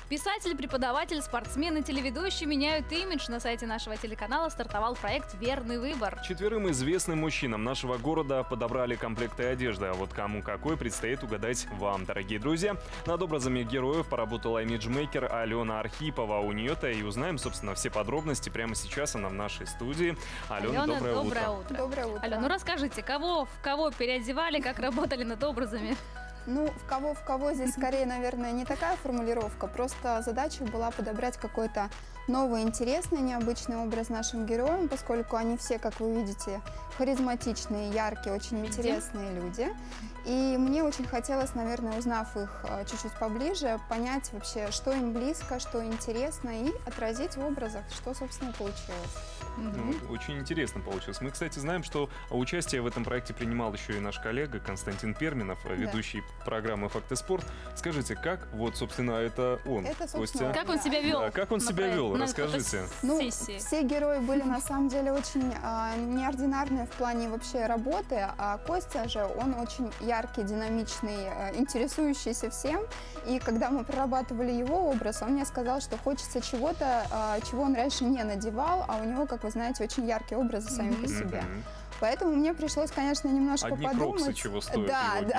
Писатель, преподаватель, спортсмен и телеведущий меняют имидж. На сайте нашего телеканала стартовал проект «Верный выбор». 4 известным мужчинам нашего города подобрали комплекты одежды. А вот кому какой, предстоит угадать вам, дорогие друзья. Над образами героев поработала имиджмейкер Алена Архипова. У нее-то и узнаем, собственно, все подробности прямо сейчас. Она в нашей студии. Алена, доброе утро. Доброе утро. Алена, ну расскажите, в кого переодевали, как работали над образами? Ну, в кого здесь скорее, наверное, не такая формулировка. Просто задача была подобрать какой-то новый, интересный, необычный образ нашим героям, поскольку они все, как вы видите, харизматичные, яркие, очень интересные люди. И мне очень хотелось, наверное, узнав их чуть-чуть поближе, понять вообще, что им близко, что интересно, и отразить в образах, что, собственно, получилось. Ну, очень интересно получилось. Мы, кстати, знаем, что участие в этом проекте принимал еще и наш коллега Константин Перминов, ведущий программы «Факт и спорт». Скажите, как, вот, собственно, это он, Костя? Как он себя вел? Да, как он себя вел? Расскажите. Ну, все герои были, на самом деле, очень неординарные в плане вообще работы, а Костя же, он очень яркий, динамичный, интересующийся всем. И когда мы прорабатывали его образ, он мне сказал, что хочется чего-то, чего он раньше не надевал, а у него, как вы знаете, очень яркие образы сами по себе. Поэтому мне пришлось, конечно, немножко подумать. Кроксы чего стоят да.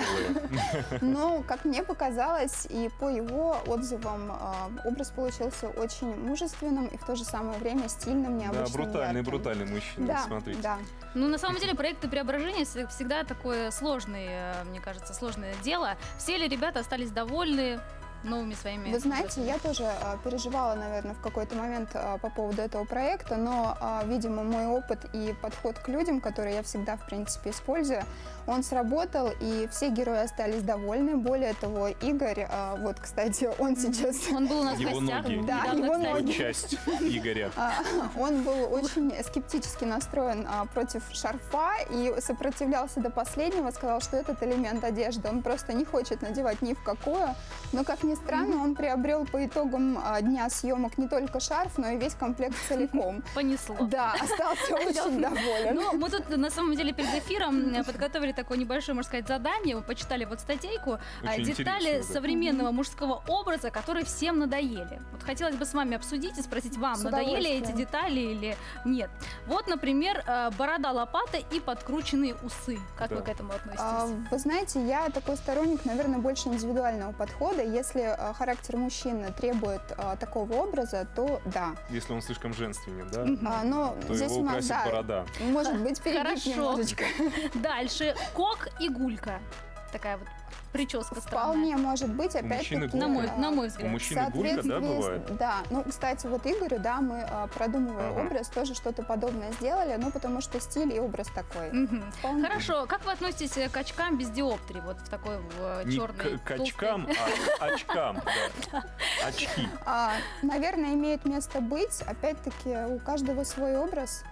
Но, как мне показалось, и по его отзывам, образ получился очень мужественным и в то же самое время стильным, необычным. Да, брутальный мужчина, да, смотрите. Да. Ну, на самом деле, проекты преображения всегда такое сложное, мне кажется, сложное дело. Все ли ребята остались довольны новыми своими? Вы знаете, я тоже переживала, наверное, в какой-то момент по поводу этого проекта, но, видимо, мой опыт и подход к людям, который я всегда, в принципе, использую, он сработал, и все герои остались довольны. Более того, Игорь, вот, кстати, он сейчас... Он был у нас в гостях. Да, его ноги. Часть Игоря. Он был очень скептически настроен против шарфа и сопротивлялся до последнего, сказал, что этот элемент одежды он просто не хочет надевать ни в какую. Но, как ни странно, он приобрел по итогам дня съемок не только шарф, но и весь комплект целиком. Понесло. Да, остался очень доволен. Ну, мы тут, на самом деле, перед эфиром подготовили такое небольшое, можно сказать, задание. Мы почитали вот статейку «Детали современного мужского образа, которые всем надоели». Вот хотелось бы с вами обсудить и спросить, вам надоели эти детали или нет? Вот, например, борода лопата и подкрученные усы. Как вы к этому относитесь? Вы знаете, я такой сторонник, наверное, больше индивидуального подхода. Если характер мужчины требует такого образа, то да. Если он слишком женственен, да? Но то здесь его у нас, украсит борода. Может быть, перегиб немножечко. Дальше. Кок и гулька. Такая вот прическа странная. Вполне может быть, опять-таки. На мой взгляд. У мужчины гулька, да, бывает? Да. Ну, кстати, вот Игорю, да, мы, продумывая образ, тоже что-то подобное сделали, ну, потому что стиль и образ такой. Хорошо. Как вы относитесь к очкам без диоптрии? Вот в такой черной... Не к очкам, а очкам, да. Очки. Наверное, имеет место быть. Опять-таки, у каждого свой образ.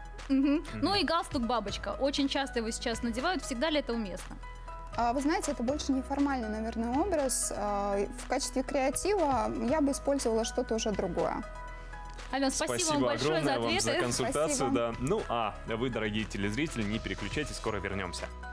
Ну и галстук-бабочка. Очень часто его сейчас надевают. Всегда ли это уместно? Вы знаете, это больше неформальный, наверное, образ. В качестве креатива я бы использовала что-то уже другое. Алена, спасибо вам большое за ответы. Вам за консультацию. Спасибо. Да. Ну, а вы, дорогие телезрители, не переключайтесь, скоро вернемся.